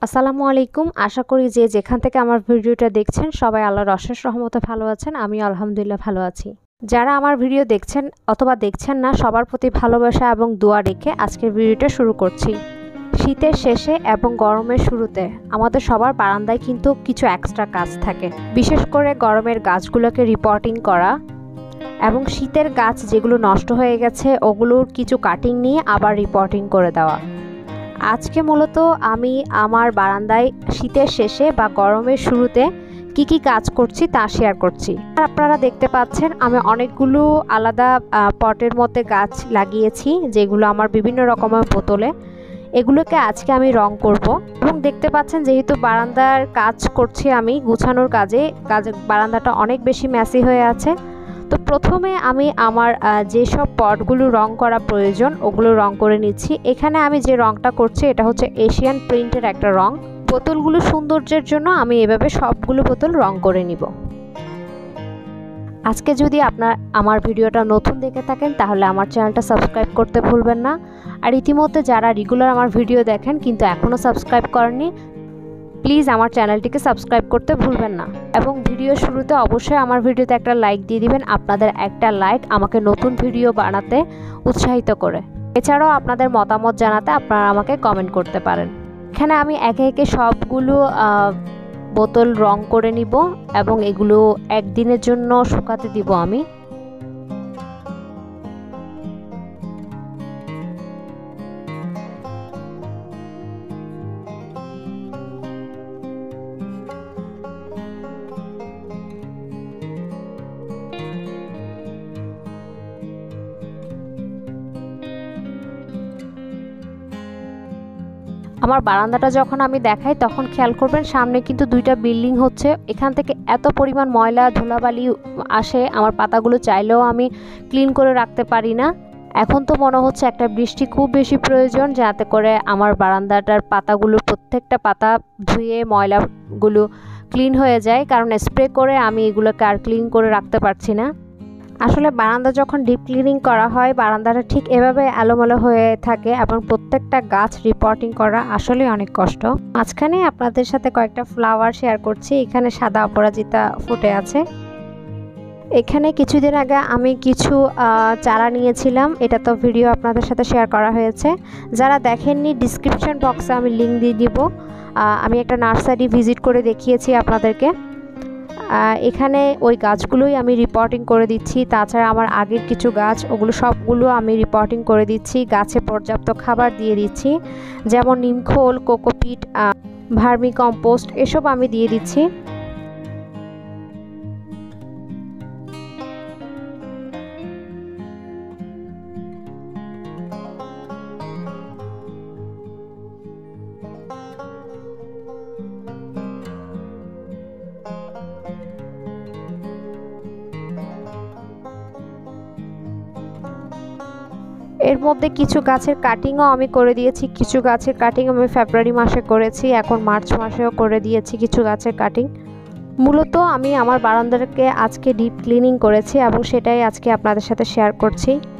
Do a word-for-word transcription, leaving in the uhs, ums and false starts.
আসসালামু আলাইকুম। আশা করি যে যেখান থেকে আমার ভিডিওটা দেখছেন সবাই আল্লাহর অশেষ রহমতে ভালো আছেন। আমি আলহামদুলিল্লাহ ভালো আছি। যারা আমার ভিডিও দেখছেন অথবা দেখছেন না, সবার প্রতি ভালোবাসা এবং দোয়া রেখে আজকের ভিডিওটা শুরু করছি। শীতের শেষে এবং গরমের শুরুতে আমাদের সবার বারান্দায় কিন্তু কিছু এক্সট্রা কাজ থাকে, বিশেষ করে গরমের গাছগুলোকে রিপোর্টিং করা এবং শীতের গাছ যেগুলো নষ্ট হয়ে গেছে ওগুলোর কিছু কাটিং নিয়ে আবার রিপোর্টিং করে দেওয়া। আজকে মূলত আমি আমার বারান্দায় শীতের শেষে বা গরমের শুরুতে কি কি কাজ করছি তা শেয়ার করছি। আপনারা দেখতে পাচ্ছেন আমি অনেকগুলো আলাদা পটের মধ্যে গাছ লাগিয়েছি, যেগুলো আমার বিভিন্ন রকমের বোতলে। এগুলোকে আজকে আমি রং করব এবং দেখতে পাচ্ছেন যেহেতু বারান্দার কাজ করছি আমি গুছানোর কাজে, কাজ বারান্দাটা অনেক বেশি মেসি হয়ে আছে। তো প্রথমে আমি আমার যেসব পটগুলো রং করা প্রয়োজন ওগুলো রং করে নিচ্ছি। এখানে আমি যে রংটা করছি এটা হচ্ছে এশিয়ান প্রিন্টের একটা রং। বোতলগুলো সৌন্দর্যের জন্য আমি এভাবে সবগুলো বোতল রং করে নিব। আজকে যদি আপনার আমার ভিডিওটা নতুন দেখে থাকেন তাহলে আমার চ্যানেলটা সাবস্ক্রাইব করতে ভুলবেন না। আর ইতিমধ্যে যারা রেগুলার আমার ভিডিও দেখেন কিন্তু এখনও সাবস্ক্রাইব করেননি, প্লিজ আমার চ্যানেলটিকে সাবস্ক্রাইব করতে ভুলবেন না। এবং ভিডিও শুরুতে অবশ্যই আমার ভিডিওতে একটা লাইক দিয়ে দিবেন। আপনাদের একটা লাইক আমাকে নতুন ভিডিও বানাতে উৎসাহিত করে। এছাড়াও আপনাদের মতামত জানাতে আপনারা আমাকে কমেন্ট করতে পারেন। এখানে আমি একে একে সবগুলো বোতল রং করে নিব এবং এগুলো একদিনের জন্য শুকাতে দিব আমি। আমার বারান্দাটা যখন আমি দেখাই তখন খেয়াল করবেন সামনে কিন্তু দুইটা বিল্ডিং হচ্ছে। এখান থেকে এত পরিমাণ ময়লা ধুলাবালি আসে, আমার পাতাগুলো চাইলেও আমি ক্লিন করে রাখতে পারি না। এখন তো মনে হচ্ছে একটা বৃষ্টি খুব বেশি প্রয়োজন, যাতে করে আমার বারান্দাটার পাতাগুলো প্রত্যেকটা পাতা ধুয়ে ময়লাগুলো ক্লিন হয়ে যায়, কারণ স্প্রে করে আমি এগুলোকে আর ক্লিন করে রাখতে পারছি না। আসলে বারান্দা যখন ডিপ ক্লিনিং করা হয় বারান্দাটা ঠিক এভাবে এলোমেলো হয়ে থাকে এবং প্রত্যেকটা গাছ রিপোর্টিং করা আসলে অনেক কষ্ট। মাঝখানে আপনাদের সাথে কয়েকটা ফ্লাওয়ার শেয়ার করছি। এখানে সাদা অপরাজিতা ফুটে আছে। এখানে কিছুদিন আগে আমি কিছু চারা নিয়েছিলাম, এটা তো ভিডিও আপনাদের সাথে শেয়ার করা হয়েছে। যারা দেখেননি ডিসক্রিপশন বক্সে আমি লিঙ্ক দিয়ে দিব। আমি একটা নার্সারি ভিজিট করে দেখিয়েছি আপনাদেরকে। এখানে ওই গাছগুলোই আমি রিপোর্টিং করে দিচ্ছি। তাছাড়া আমার আগের কিছু গাছ ওগুলো সবগুলো আমি রিপোর্টিং করে দিচ্ছি। গাছে পর্যাপ্ত খাবার দিয়ে দিচ্ছি, যেমন নিমখোল, কোকোপিট, ভার্মি কম্পোস্ট এসব আমি দিয়ে দিচ্ছি। এর মধ্যে কিছু গাছের কাটিংও আমি করে দিয়েছি। কিছু গাছের কাটিং আমি ফেব্রুয়ারি মাসে করেছি, এখন মার্চ মাসেও করে দিয়েছি কিছু গাছের কাটিং। মূলত আমি আমার বারান্দাকে আজকে ডিপ ক্লিনিং করেছি এবং সেটাই আজকে আপনাদের সাথে শেয়ার করছি।